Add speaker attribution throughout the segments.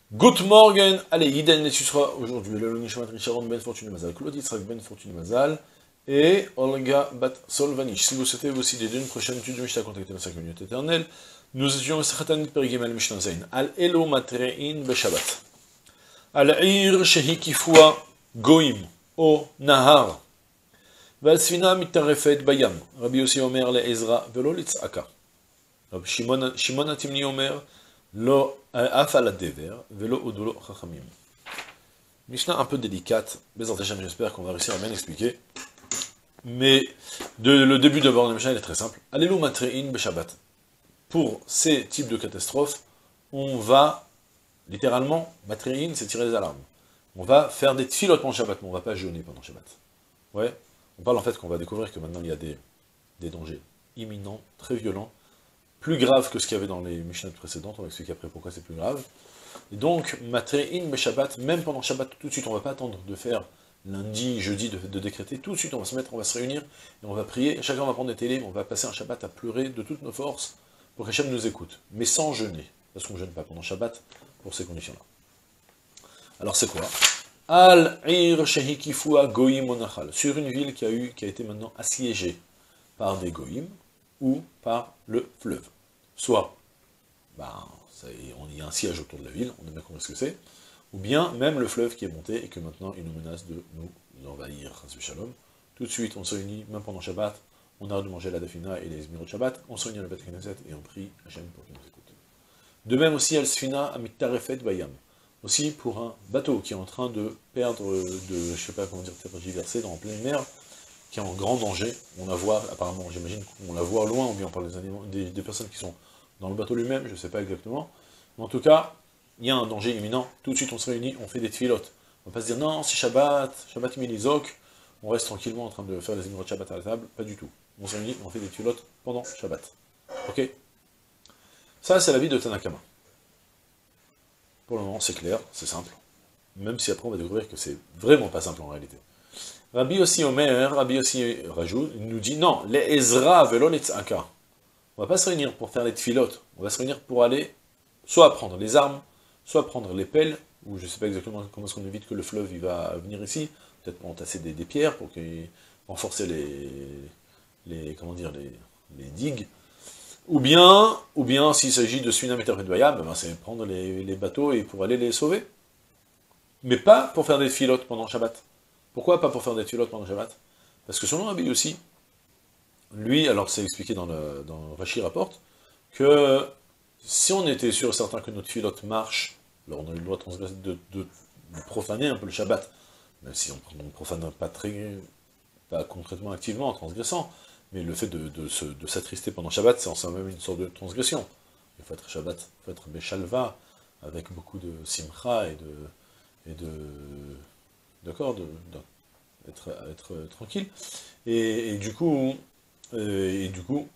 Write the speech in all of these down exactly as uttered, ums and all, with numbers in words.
Speaker 1: Good morning, allez, Yiden et Susra, aujourd'hui le Nishmat Richard Ben Fortuné Mazal, Claude Yitzhak Ben Fortuné Mazal, et Olga Bat Solvanich. Si vous souhaitez aussi des d'une prochaine étude de Mishnah, contactez la cinq minutes éternelles. Nous étions Satan Perigim al Mishnah Zain, Al Elo Matrein Beshabbat, Al Ir Shehikifua Goim, O Nahar, Val Svina Mitarefet Bayam, Rabbi Yossi Omer le Ezra, Velo Litzaka, Rabbi Shimon Atimni Omer, Lo afal dever, velo odulo chachamim. Mishnah un peu délicate, mais j'espère qu'on va réussir à bien expliquer. Mais de, le début de bord de Mishnah il est très simple. Alelu matrein beshabbat. Pour ces types de catastrophes, on va littéralement matrein, c'est tirer les alarmes. On va faire des tfilot pendant Shabbat, mais on va pas jeûner pendant Shabbat. Ouais. On parle en fait qu'on va découvrir que maintenant il y a des, des dangers imminents, très violents, plus grave que ce qu'il y avait dans les Mishnah précédentes, on va expliquer après pourquoi c'est plus grave. Et donc, Matrein, mais Shabbat, même pendant Shabbat, tout de suite, on ne va pas attendre de faire lundi, jeudi, de, de décréter, tout de suite, on va se mettre, on va se réunir, et on va prier, chacun va prendre des télés, on va passer un Shabbat à pleurer de toutes nos forces, pour qu'Hachem nous écoute, mais sans jeûner, parce qu'on ne jeûne pas pendant Shabbat, pour ces conditions-là. Alors c'est quoi? Al-Ir Shehikifua Goïm Onachal, sur une ville qui a, eu, qui a été maintenant assiégée par des Goïm, ou par le fleuve. Soit, ben, ça, on y a un siège autour de la ville, on a bien compris ce que c'est, ou bien même le fleuve qui est monté et que maintenant il nous menace de nous envahir, Shalom. Tout de suite, on se réunit, même pendant Shabbat, on arrête de manger la dafina et les esmirot de Shabbat, on se réunit à la Beth Knesset et on prie Hachem pour qu'il nous écoute. De même aussi, Al-Sfina Amitarefet Bayam, aussi pour un bateau qui est en train de perdre, de, je sais pas comment dire, tergiverser dans pleine mer, qui est en grand danger, on la voit, apparemment, j'imagine qu'on la voit loin, ou bien on parle des, animaux, des, des personnes qui sont dans le bateau lui-même, je ne sais pas exactement, mais en tout cas, il y a un danger imminent, tout de suite on se réunit, on fait des tfilotes, on va pas se dire, non, c'est Shabbat, Shabbat Milizok, on reste tranquillement en train de faire les émirats de Shabbat à la table, pas du tout, on se réunit, on fait des tfilotes pendant Shabbat, ok? Ça c'est la vie de Tanakama. Pour le moment c'est clair, c'est simple, même si après on va découvrir que c'est vraiment pas simple en réalité. Rabbi aussi Omer, Rabbi aussi rajoute, il nous dit non, les Ezra velo litzaka. On va pas se réunir pour faire les tfilotes, on va se réunir pour aller soit prendre les armes, soit prendre les pelles, ou je sais pas exactement comment est-ce qu'on évite que le fleuve il va venir ici, peut-être pour entasser des, des pierres, pour renforcer les, les, comment dire, les, les digues, ou bien, ou bien s'il s'agit de Suinam et Terfedwaya, ben c'est prendre les, les bateaux et pour aller les sauver. Mais pas pour faire des tfilotes pendant Shabbat. Pourquoi pas pour faire des tfilotes pendant Shabbat? Parce que selon Rabbi aussi, lui, alors c'est expliqué dans le dans Rashi rapporte, que si on était sûr et certain que notre tfilote marche, alors on a eu le droit de, transgresser, de, de, de profaner un peu le Shabbat, même si on ne profane pas très, pas concrètement activement en transgressant, mais le fait de, de, de, de s'attrister pendant Shabbat, c'est en soi même une sorte de transgression. Il faut être Shabbat, il faut être Beshalva, avec beaucoup de simcha et de... Et de d'accord, de, de, être, être tranquille, et, et du coup, euh, et du coup,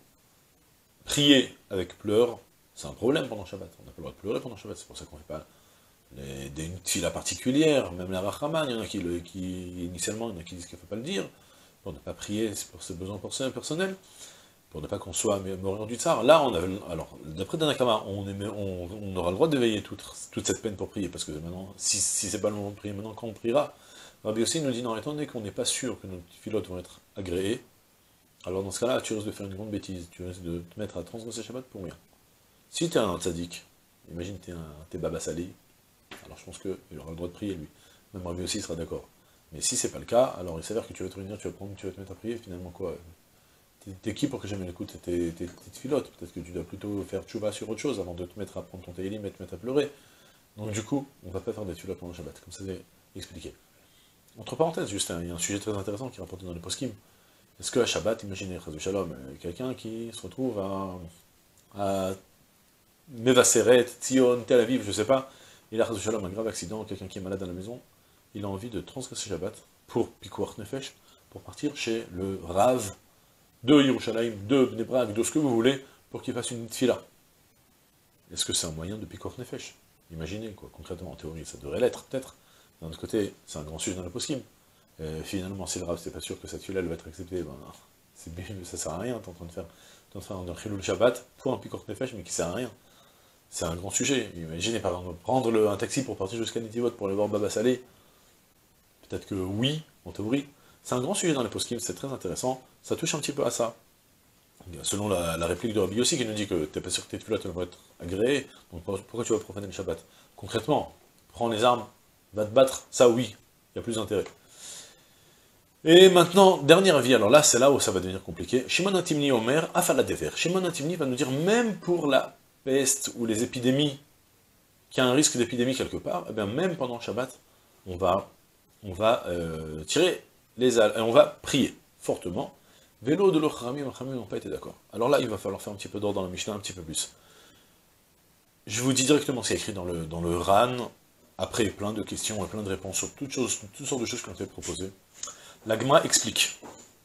Speaker 1: prier avec pleurs, c'est un problème pendant Shabbat, on n'a pas le droit de pleurer pendant Shabbat, c'est pour ça qu'on ne fait pas les, des, une tfila particulière, même la Rachaman, il y en a qui, le, qui initialement, il y en a qui disent qu'il ne faut pas le dire, pour ne pas prier pour ses besoins personnels, pour ne pas qu'on soit mourir du tsar. Là, on a, alors, d'après Danakama, on, on, on aura le droit d'éveiller toute, toute cette peine pour prier, parce que maintenant, si, si c'est pas le moment de prier, maintenant quand on priera, Rabbi aussi nous dit, non, étant donné qu'on n'est pas sûr que nos pilotes vont être agréés, alors dans ce cas-là, tu risques de faire une grande bêtise, tu risques de te mettre à transgresser Shabbat pour rien. Si tu es un tzaddik, imagine tu es un t'es Baba Sali, alors je pense qu'il aura le droit de prier lui, même Rabbi aussi sera d'accord. Mais si c'est pas le cas, alors il s'avère que tu vas te réunir, tu vas prendre, tu vas te mettre à prier, finalement quoi? T'es qui pour que jamais l'écoute tes petites filotes? Peut-être que tu dois plutôt faire tchouva sur autre chose avant de te mettre à prendre ton télim et te mettre à pleurer. Donc du coup, on va pas faire des filotes pendant le Shabbat, comme ça c'est expliqué. Entre parenthèses, juste, hein, il y a un sujet très intéressant qui est rapporté dans les poskim. Est-ce que à Shabbat, imaginez, Shalom, quelqu'un qui se retrouve à, à Mevaseret, Tzion, Tel Aviv, je sais pas, il a Shalom un grave accident, quelqu'un qui est malade à la maison, il a envie de transgresser Shabbat pour Pikuach Nefesh, pour partir chez le Rav de Yerushalayim, de Bnei Brak, de ce que vous voulez, pour qu'il fasse une tfila. Est-ce que c'est un moyen de Pikuach Nefesh? Imaginez, quoi, concrètement, en théorie, ça devrait l'être, peut-être. D'un autre côté, c'est un grand sujet dans le poskim. Euh, finalement, si le Rav, c'est pas sûr que cette tfila va être acceptée, ben, c'est bien, ça sert à rien, t'es en train de faire, t'es en train de faire un chilul Shabbat pour un Pikuach Nefesh, mais qui sert à rien. c'est un grand sujet. Imaginez par exemple prendre le, un taxi pour partir jusqu'à Netivot pour aller voir Baba Salé. Peut-être que oui, en théorie. C'est un grand sujet dans les poskim, c'est très intéressant. Ça touche un petit peu à ça. Selon la, la réplique de Rabbi aussi qui nous dit que t'es pas sûr que tes tefilot vont être agréées, donc pourquoi tu vas profaner le Shabbat? Concrètement, prends les armes, va te battre, ça oui, il y a plus d'intérêt. Et maintenant, dernier avis, alors là, c'est là où ça va devenir compliqué. Shimon HaTimni Omer, Afala Dever. Shimon HaTimni va nous dire, même pour la peste ou les épidémies, qu'il y a un risque d'épidémie quelque part, eh bien même pendant le Shabbat, on va, on va euh, tirer les ailes, et on va prier fortement. Vélo de l'Ochamim, les n'ont pas été d'accord. Alors là, il va falloir faire un petit peu d'ordre dans la Mishnah, un petit peu plus. Je vous dis directement ce qui est écrit dans le, dans le Ran, après plein de questions et plein de réponses sur toutes, choses, toutes sortes de choses qui ont été proposées. La Gemara explique,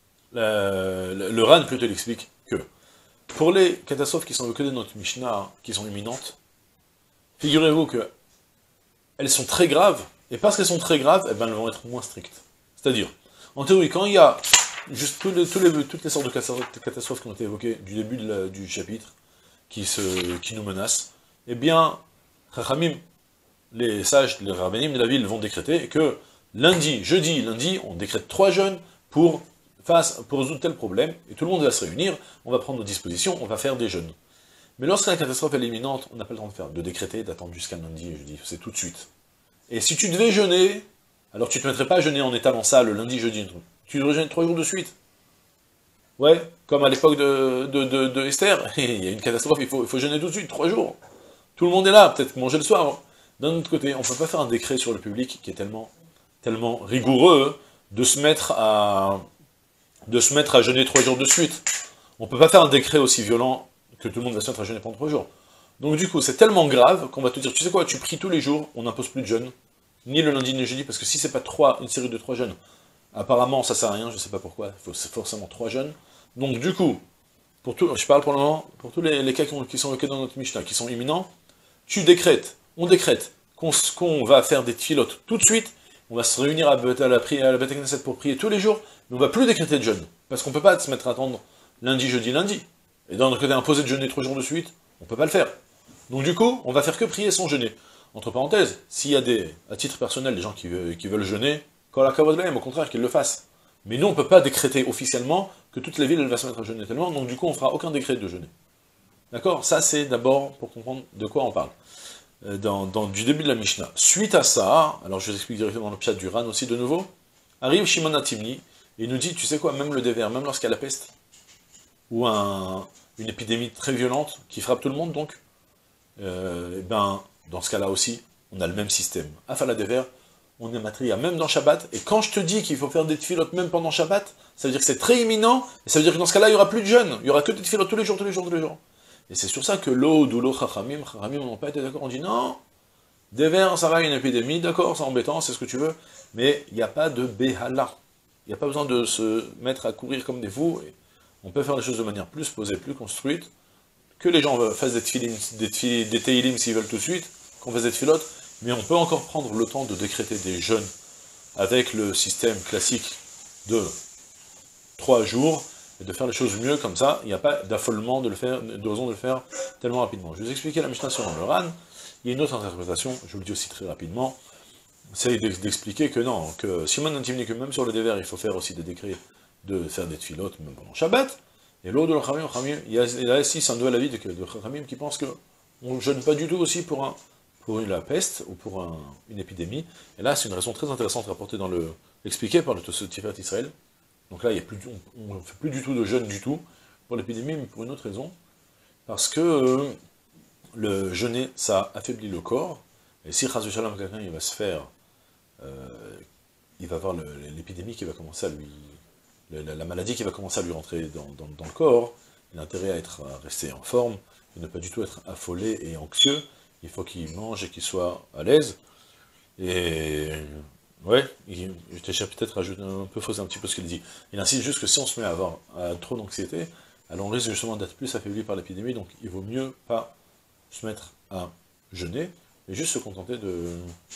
Speaker 1: le, le, le Ran plutôt explique que, pour les catastrophes qui sont évoquées dans notre Mishnah, qui sont imminentes, figurez-vous que elles sont très graves, et parce qu'elles sont très graves, eh ben, elles vont être moins strictes. C'est-à-dire, en théorie, quand il y a juste tous les, tous les, toutes les sortes de catastrophes qui ont été évoquées du début de la, du chapitre, qui, se, qui nous menacent, eh bien, Chachamim, les sages, les rabbinim de la ville vont décréter que lundi, jeudi, lundi, on décrète trois jeûnes pour, face, pour résoudre tel problème, et tout le monde va se réunir, on va prendre nos dispositions, on va faire des jeûnes. Mais lorsque la catastrophe est imminente, on n'a pas le temps de faire, de décréter, d'attendre jusqu'à lundi et jeudi, c'est tout de suite. Et si tu devais jeûner, alors tu ne te mettrais pas à jeûner en étalant ça le lundi, jeudi, tu devrais jeûner trois jours de suite. Ouais, comme à l'époque de, de, de, de Esther, il y a une catastrophe, il faut, il faut jeûner tout de suite, trois jours. Tout le monde est là, peut-être manger le soir. D'un autre côté, on ne peut pas faire un décret sur le public qui est tellement, tellement rigoureux de se mettre à, de se mettre à jeûner trois jours de suite. On ne peut pas faire un décret aussi violent que tout le monde va se mettre à jeûner pendant trois jours. Donc du coup, c'est tellement grave qu'on va te dire, tu sais quoi, tu pries tous les jours, on n'impose plus de jeûne, ni le lundi ni le jeudi, parce que si c'est pas trois, une série de trois jeûnes, apparemment ça sert à rien, je sais pas pourquoi, il faut forcément trois jeûnes. Donc du coup, pour tout, je parle pour le moment, pour tous les, les cas qui, ont, qui sont évoqués dans notre Mishnah, qui sont imminents, tu décrètes, on décrète qu'on qu'on va faire des tfilotes tout de suite, on va se réunir à, à la, à la Beth Knesset pour prier tous les jours, mais on va plus décréter de jeûne, parce qu'on peut pas se mettre à attendre lundi, jeudi, lundi. Et d'un autre côté, imposer de jeûner trois jours de suite, on peut pas le faire. Donc du coup, on va faire que prier sans jeûner. Entre parenthèses, s'il y a des, à titre personnel, des gens qui, qui veulent jeûner, quand la kavod l'aime, au contraire, qu'ils le fassent. Mais nous, on ne peut pas décréter officiellement que toutes les villes, elles vont se mettre à jeûner tellement, donc du coup, on ne fera aucun décret de jeûner. D'accord? Ça, c'est d'abord pour comprendre de quoi on parle. Euh, dans, dans, du début de la Mishnah. Suite à ça, alors je vous explique directement dans le pshat du Ran aussi de nouveau, arrive Shimon HaTimni, et il nous dit, tu sais quoi, même le déver, même lorsqu'il y a la peste, ou un, une épidémie très violente, qui frappe tout le monde donc, euh, et ben, dans ce cas-là aussi, on a le même système. Afala Dever, on est matria, même dans Shabbat, et quand je te dis qu'il faut faire des tfilotes même pendant Shabbat, ça veut dire que c'est très imminent, et ça veut dire que dans ce cas-là, il n'y aura plus de jeûne, il n'y aura que des tfilotes tous les jours, tous les jours, tous les jours. Et c'est sur ça que l'eau, d'où Chachamim, Chachamim n'ont pas été d'accord, on dit non, Dever, ça va, une épidémie, d'accord, c'est embêtant, c'est ce que tu veux, mais il n'y a pas de Behala, il n'y a pas besoin de se mettre à courir comme des fous, et on peut faire les choses de manière plus posée, plus construite, que les gens fassent des tfilim, des, tfilim, des teilim s'ils veulent tout de suite, qu'on fasse des tfilotes, mais on peut encore prendre le temps de décréter des jeûnes avec le système classique de trois jours, et de faire les choses mieux comme ça, il n'y a pas d'affolement de le faire, de raison de le faire tellement rapidement. Je vais vous expliquer la Mishnah sur le Ran, il y a une autre interprétation, je vous le dis aussi très rapidement, c'est d'expliquer que non, que Shimon HaTimni, que même sur le déver, il faut faire aussi des décrets de faire des tfilotes, même pendant Shabbat, et l'autre de l'Chachamim, il y a, il y a ici, c'est un nouvel avis de, de Chachamim qui pense qu'on ne jeûne pas du tout aussi pour, un, pour la peste, ou pour un, une épidémie, et là c'est une raison très intéressante rapportée dans le, expliquée par le Tiferet Israël. Donc là, il y a plus, on ne fait plus du tout de jeûne du tout pour l'épidémie, mais pour une autre raison, parce que euh, le jeûner, ça affaiblit le corps, et si Chas v'Shalom, quelqu'un il va se faire, euh, il va avoir l'épidémie qui va commencer à lui, la, la maladie qui va commencer à lui rentrer dans, dans, dans le corps, il a intérêt à, être, à rester en forme, et ne pas du tout être affolé et anxieux, il faut qu'il mange et qu'il soit à l'aise, et... Ouais, il, je t'ai peut-être rajouté un peu faussé un petit peu ce qu'il dit. Il insiste juste que si on se met à avoir à trop d'anxiété, alors on risque justement d'être plus affaibli par l'épidémie, donc il vaut mieux pas se mettre à jeûner, et juste se contenter de...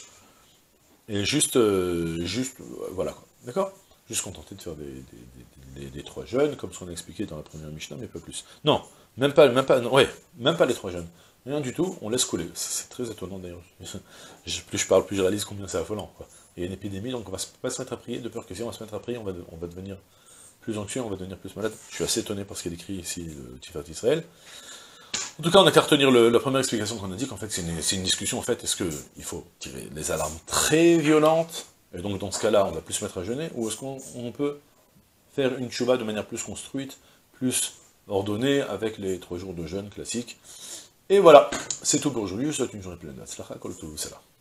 Speaker 1: Et juste, euh, juste, euh, voilà quoi, d'accord? Juste se contenter de faire des, des, des, des, des trois jeûnes, comme ce qu'on a expliqué dans la première Mishnah, mais pas plus. Non, même pas, même pas, non, ouais, même pas les trois jeûnes. Rien du tout, on laisse couler. C'est très étonnant d'ailleurs. Plus je parle, plus je réalise combien c'est affolant, quoi. Il y a une épidémie, donc on va pas se mettre à prier, de peur que si on va se mettre à prier, on va, de, on va devenir plus anxieux, on va devenir plus malade. Je suis assez étonné par ce qu'il écrit ici, le Tiferet Israël. En tout cas, on n'a qu'à retenir le, la première explication qu'on a dit, qu'en fait, c'est une, une discussion, en fait, est-ce qu'il faut tirer les alarmes très violentes, et donc dans ce cas-là, on va plus se mettre à jeûner, ou est-ce qu'on on peut faire une tchouva de manière plus construite, plus ordonnée, avec les trois jours de jeûne classiques. Et voilà, c'est tout pour aujourd'hui, je vous souhaite une journée pleine de tzlacha, kol tov, salam.